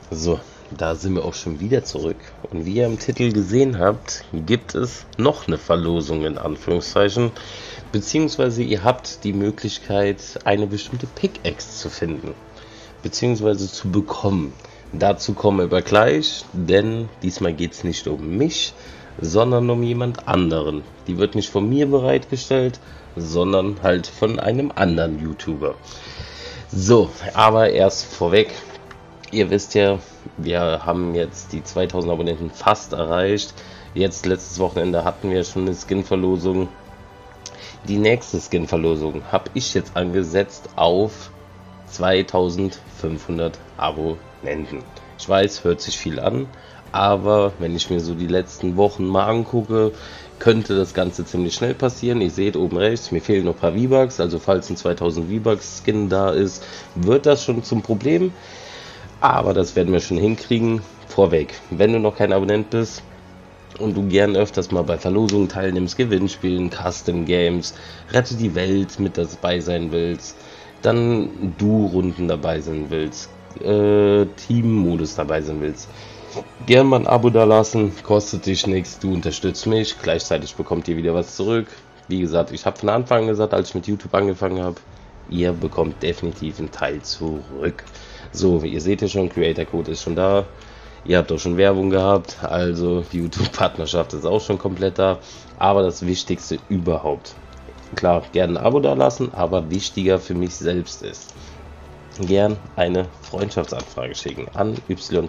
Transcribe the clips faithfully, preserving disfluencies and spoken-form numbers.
So, da sind wir auch schon wieder zurück. Und wie ihr im Titel gesehen habt, gibt es noch eine Verlosung in Anführungszeichen. Beziehungsweise ihr habt die Möglichkeit, eine bestimmte Pickaxe zu finden. Beziehungsweise zu bekommen. Dazu kommen wir aber gleich, denn diesmal geht es nicht um mich, sondern um jemand anderen. Die wird nicht von mir bereitgestellt, sondern halt von einem anderen YouTuber. So, aber erst vorweg. Ihr wisst ja, wir haben jetzt die zweitausend Abonnenten fast erreicht. Jetzt letztes Wochenende hatten wir schon eine Skin-Verlosung. Die nächste Skin-Verlosung habe ich jetzt angesetzt auf zweitausendfünfhundert Abonnenten. Ich weiß, hört sich viel an, aber wenn ich mir so die letzten Wochen mal angucke, könnte das Ganze ziemlich schnell passieren. Ihr seht oben rechts, mir fehlen noch ein paar V-Bucks, also falls ein zweitausend V-Bucks Skin da ist, wird das schon zum Problem. Aber das werden wir schon hinkriegen. Vorweg, wenn du noch kein Abonnent bist und du gern öfters mal bei Verlosungen teilnimmst, Gewinnspielen, Custom Games, Rette die Welt mit dabei sein willst, dann Du-Runden dabei sein willst, äh, Team-Modus dabei sein willst, gern mal ein Abo da lassen, kostet dich nichts, du unterstützt mich, gleichzeitig bekommt ihr wieder was zurück. Wie gesagt, ich habe von Anfang an gesagt, als ich mit YouTube angefangen habe, ihr bekommt definitiv einen Teil zurück. So, ihr seht ja schon, Creator Code ist schon da. Ihr habt auch schon Werbung gehabt, also die YouTube-Partnerschaft ist auch schon komplett da. Aber das Wichtigste überhaupt. Klar, gerne ein Abo da lassen, aber wichtiger für mich selbst ist, gern eine Freundschaftsanfrage schicken an Y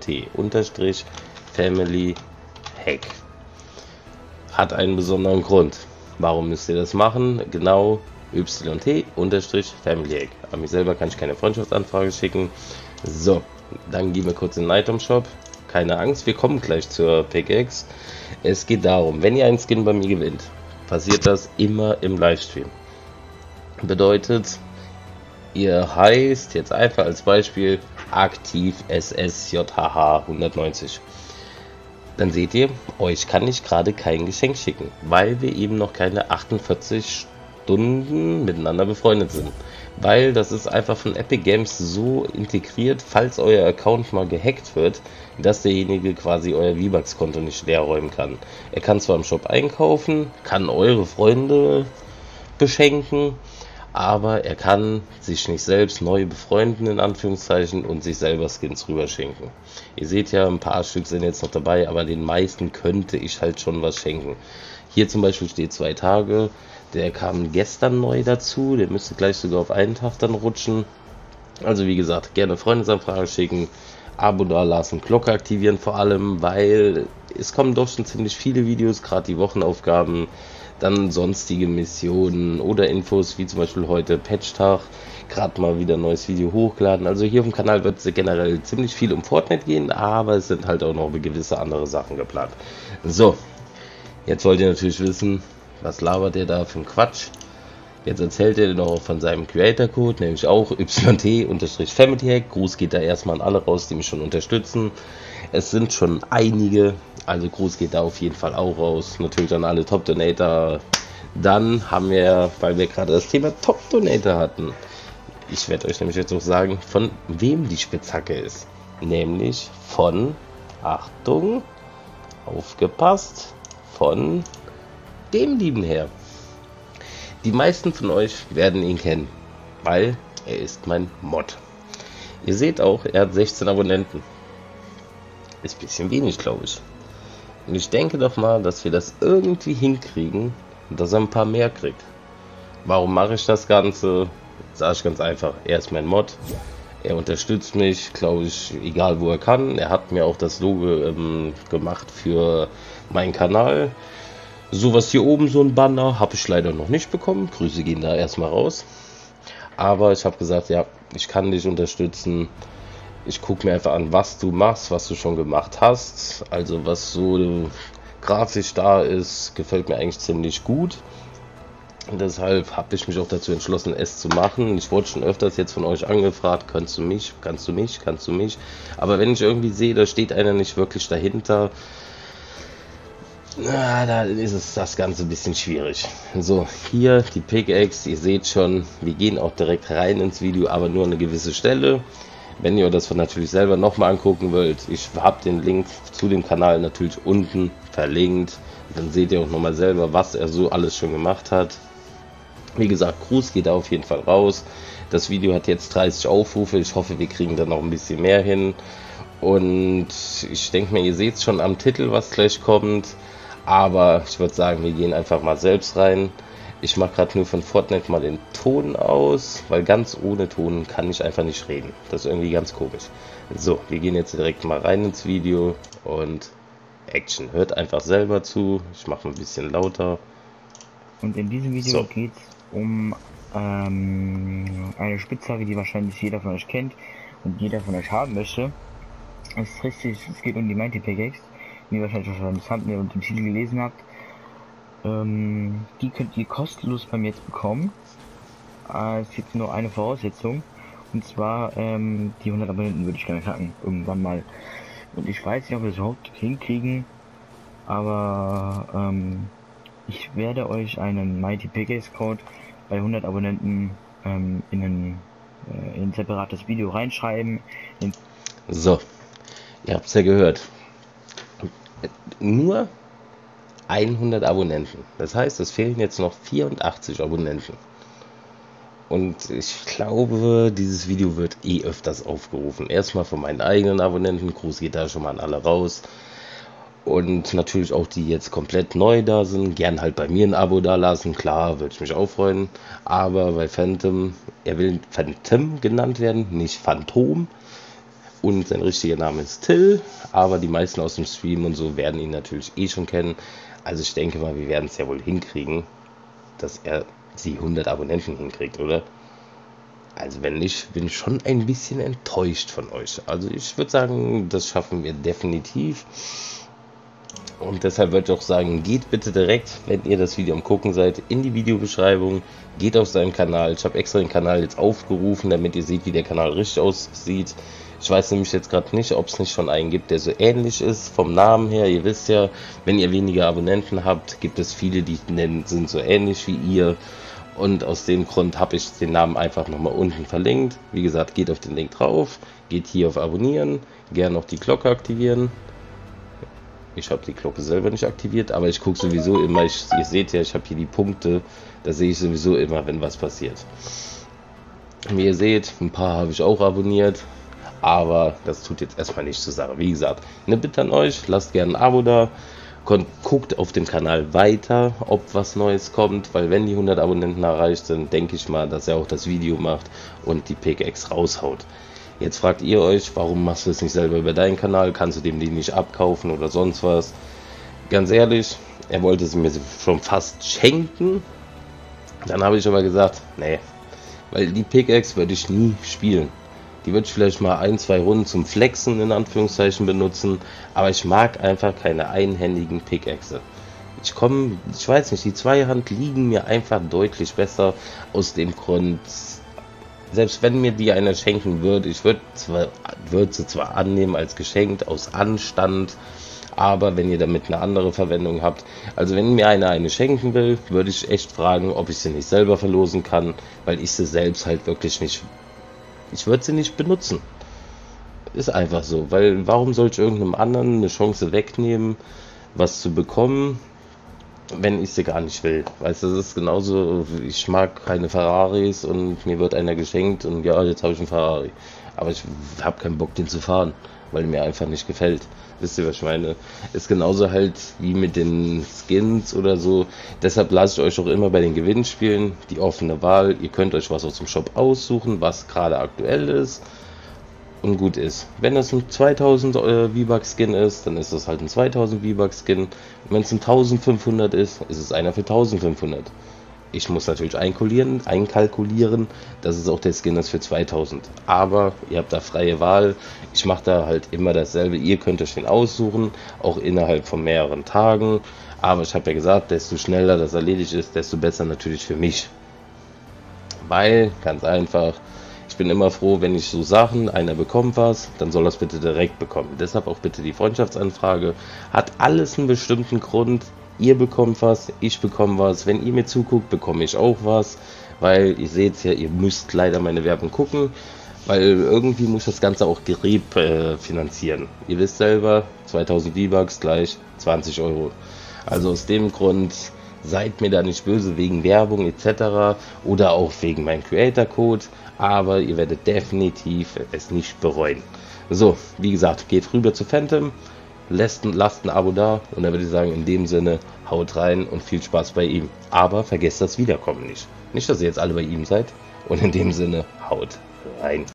T-Family Hack. Hat einen besonderen Grund. Warum müsst ihr das machen? Genau, Y T-Family Hack. An mich selber kann ich keine Freundschaftsanfrage schicken. So, dann gehen wir kurz in den Item Shop. Keine Angst, wir kommen gleich zur Pickaxe. Es geht darum, wenn ihr einen Skin bei mir gewinnt, passiert das immer im Livestream. Bedeutet, ihr heißt jetzt einfach als Beispiel aktiv S S J H H hundertneunzig. Dann seht ihr, euch kann ich gerade kein Geschenk schicken, weil wir eben noch keine achtundvierzig Stunden miteinander befreundet sind. Weil das ist einfach von Epic Games so integriert, falls euer Account mal gehackt wird, dass derjenige quasi euer V-Bucks-Konto nicht leer räumen kann. Er kann zwar im Shop einkaufen, kann eure Freunde beschenken, aber er kann sich nicht selbst neu befreunden, in Anführungszeichen, und sich selber Skins rüberschenken. Ihr seht ja, ein paar Stück sind jetzt noch dabei, aber den meisten könnte ich halt schon was schenken. Hier zum Beispiel steht zwei Tage. Der kam gestern neu dazu, der müsste gleich sogar auf einen Tag dann rutschen. Also wie gesagt, gerne Freundesanfrage schicken, Abo da lassen, Glocke aktivieren vor allem, weil es kommen doch schon ziemlich viele Videos, gerade die Wochenaufgaben, dann sonstige Missionen oder Infos, wie zum Beispiel heute Patchtag, gerade mal wieder ein neues Video hochgeladen. Also hier auf dem Kanal wird es generell ziemlich viel um Fortnite gehen, aber es sind halt auch noch gewisse andere Sachen geplant. So, jetzt wollt ihr natürlich wissen, was labert der da für ein Quatsch? Jetzt erzählt er noch von seinem Creator-Code, nämlich auch Y T-Family Hack. Gruß geht da erstmal an alle raus, die mich schon unterstützen. Es sind schon einige, also Gruß geht da auf jeden Fall auch raus. Natürlich an alle Top-Donator. Dann haben wir, weil wir gerade das Thema Top-Donator hatten, ich werde euch nämlich jetzt auch sagen, von wem die Spitzhacke ist. Nämlich von, Achtung, aufgepasst, von dem lieben Herr. Die meisten von euch werden ihn kennen, weil er ist mein Mod. Ihr seht auch, er hat sechzehn Abonnenten. Ist ein bisschen wenig, glaube ich. Und ich denke doch mal, dass wir das irgendwie hinkriegen, dass er ein paar mehr kriegt. Warum mache ich das Ganze? Sage ich ganz einfach, er ist mein Mod. Er unterstützt mich, glaube ich, egal wo er kann. Er hat mir auch das Logo ähm, gemacht für meinen Kanal. Sowas hier oben, so ein Banner, habe ich leider noch nicht bekommen. Grüße gehen da erstmal raus. Aber ich habe gesagt, ja, ich kann dich unterstützen. Ich gucke mir einfach an, was du machst, was du schon gemacht hast. Also was so grafisch da ist, gefällt mir eigentlich ziemlich gut. Und deshalb habe ich mich auch dazu entschlossen, es zu machen. Ich wurde schon öfters jetzt von euch angefragt, kannst du mich, kannst du mich, kannst du mich. Aber wenn ich irgendwie sehe, da steht einer nicht wirklich dahinter, na, da ist es das Ganze ein bisschen schwierig. So, hier die Pickaxe, ihr seht schon, wir gehen auch direkt rein ins Video, aber nur eine gewisse Stelle. Wenn ihr das natürlich selber nochmal angucken wollt, ich habe den Link zu dem Kanal natürlich unten verlinkt. Dann seht ihr auch nochmal selber, was er so alles schon gemacht hat. Wie gesagt, Gruß geht da auf jeden Fall raus. Das Video hat jetzt dreißig Aufrufe. Ich hoffe, wir kriegen da noch ein bisschen mehr hin. Und ich denke mir, ihr seht schon am Titel, was gleich kommt. Aber ich würde sagen, wir gehen einfach mal selbst rein. Ich mache gerade nur von Fortnite mal den Ton aus, weil ganz ohne Ton kann ich einfach nicht reden. Das ist irgendwie ganz komisch. So, wir gehen jetzt direkt mal rein ins Video und Action. Hört einfach selber zu. Ich mache ein bisschen lauter. Und in diesem Video so. geht es um ähm, eine Spitzhacke, die wahrscheinlich jeder von euch kennt und jeder von euch haben möchte. Es ist richtig, es geht um die Mighty Pickaxe, wie ihr wahrscheinlich schon das Thumbnail und den Titel gelesen habt. Ähm, die könnt ihr kostenlos bei mir jetzt bekommen. Äh, es gibt nur eine Voraussetzung. Und zwar ähm, die hundert Abonnenten würde ich gerne knacken. Irgendwann mal. Und ich weiß nicht, ob wir es überhaupt hinkriegen. Aber ähm, ich werde euch einen Mighty Pickaxe Code bei hundert Abonnenten ähm, in, ein, äh, in ein separates Video reinschreiben. In so, ihr habt es ja gehört. Nur hundert Abonnenten. Das heißt, es fehlen jetzt noch vierundachtzig Abonnenten. Und ich glaube, dieses Video wird eh öfters aufgerufen. Erstmal von meinen eigenen Abonnenten. Gruß geht da schon mal an alle raus. Und natürlich auch die jetzt komplett neu da sind. Gern halt bei mir ein Abo da lassen. Klar, würde ich mich auch freuen. Aber bei Phantom, er will Phantom genannt werden, nicht Phantom. Und sein richtiger Name ist Till. Aber die meisten aus dem Stream und so werden ihn natürlich eh schon kennen. Also ich denke mal, wir werden es ja wohl hinkriegen, dass er die hundert Abonnenten hinkriegt, oder? Also wenn nicht, bin ich schon ein bisschen enttäuscht von euch. Also ich würde sagen, das schaffen wir definitiv. Und deshalb würde ich auch sagen, geht bitte direkt, wenn ihr das Video am Gucken seid, in die Videobeschreibung. Geht auf seinen Kanal. Ich habe extra den Kanal jetzt aufgerufen, damit ihr seht, wie der Kanal richtig aussieht. Ich weiß nämlich jetzt gerade nicht, ob es nicht schon einen gibt, der so ähnlich ist vom Namen her. Ihr wisst ja, wenn ihr weniger Abonnenten habt, gibt es viele, die nennen, sind so ähnlich wie ihr. Und aus dem Grund habe ich den Namen einfach nochmal unten verlinkt. Wie gesagt, geht auf den Link drauf, geht hier auf Abonnieren, gerne noch die Glocke aktivieren. Ich habe die Glocke selber nicht aktiviert, aber ich gucke sowieso immer, ich, ihr seht ja, ich habe hier die Punkte, da sehe ich sowieso immer, wenn was passiert. Wie ihr seht, ein paar habe ich auch abonniert. Aber das tut jetzt erstmal nicht zur Sache. Wie gesagt, eine Bitte an euch, lasst gerne ein Abo da, guckt auf dem Kanal weiter, ob was Neues kommt, weil wenn die hundert Abonnenten erreicht sind, denke ich mal, dass er auch das Video macht und die Pickaxe raushaut. Jetzt fragt ihr euch, warum machst du es nicht selber über deinen Kanal, kannst du dem die nicht abkaufen oder sonst was? Ganz ehrlich, er wollte es mir schon fast schenken, dann habe ich aber gesagt, nee, weil die Pickaxe würde ich nie spielen. Die würde ich vielleicht mal ein, zwei Runden zum Flexen in Anführungszeichen benutzen, aber ich mag einfach keine einhändigen Pickaxe. Ich komme, ich weiß nicht, die Zweihand liegen mir einfach deutlich besser aus dem Grund, selbst wenn mir die einer schenken würde, ich würde zwar, würde sie zwar annehmen als geschenkt aus Anstand, aber wenn ihr damit eine andere Verwendung habt, also wenn mir einer eine schenken will, würde ich echt fragen, ob ich sie nicht selber verlosen kann, weil ich sie selbst halt wirklich nicht. Ich würde sie nicht benutzen. Ist einfach so, weil warum soll ich irgendeinem anderen eine Chance wegnehmen, was zu bekommen, wenn ich sie gar nicht will? Weißt du, das ist genauso, ich mag keine Ferraris und mir wird einer geschenkt und ja, jetzt habe ich einen Ferrari. Aber ich habe keinen Bock, den zu fahren, weil mir einfach nicht gefällt. Wisst ihr, was ich meine? Ist genauso halt wie mit den Skins oder so. Deshalb lasse ich euch auch immer bei den Gewinnspielen die offene Wahl. Ihr könnt euch was aus dem Shop aussuchen, was gerade aktuell ist und gut ist. Wenn es ein zweitausend äh, V-Bucks Skin ist, dann ist das halt ein zweitausend V-Bucks Skin. Und wenn es ein eintausendfünfhundert ist, ist es einer für eintausendfünfhundert. Ich muss natürlich einkalkulieren, einkalkulieren, dass es auch der Skin ist für zweitausend. Aber ihr habt da freie Wahl. Ich mache da halt immer dasselbe. Ihr könnt euch den aussuchen, auch innerhalb von mehreren Tagen. Aber ich habe ja gesagt, desto schneller das erledigt ist, desto besser natürlich für mich. Weil, ganz einfach, ich bin immer froh, wenn ich so Sachen, einer bekommt was, dann soll er es bitte direkt bekommen. Deshalb auch bitte die Freundschaftsanfrage. Hat alles einen bestimmten Grund. Ihr bekommt was, ich bekomme was. Wenn ihr mir zuguckt, bekomme ich auch was. Weil ihr seht ja, ihr müsst leider meine Werbung gucken. Weil irgendwie muss das Ganze auch Gerät äh, finanzieren. Ihr wisst selber, zweitausend V-Bucks gleich zwanzig Euro. Also aus dem Grund, seid mir da nicht böse wegen Werbung et cetera oder auch wegen meinem Creator-Code, aber ihr werdet definitiv es nicht bereuen. So, wie gesagt, geht rüber zu Phantom, lasst, lasst ein Abo da und dann würde ich sagen, in dem Sinne, haut rein und viel Spaß bei ihm. Aber vergesst das Wiederkommen nicht. Nicht, dass ihr jetzt alle bei ihm seid und in dem Sinne, haut rein.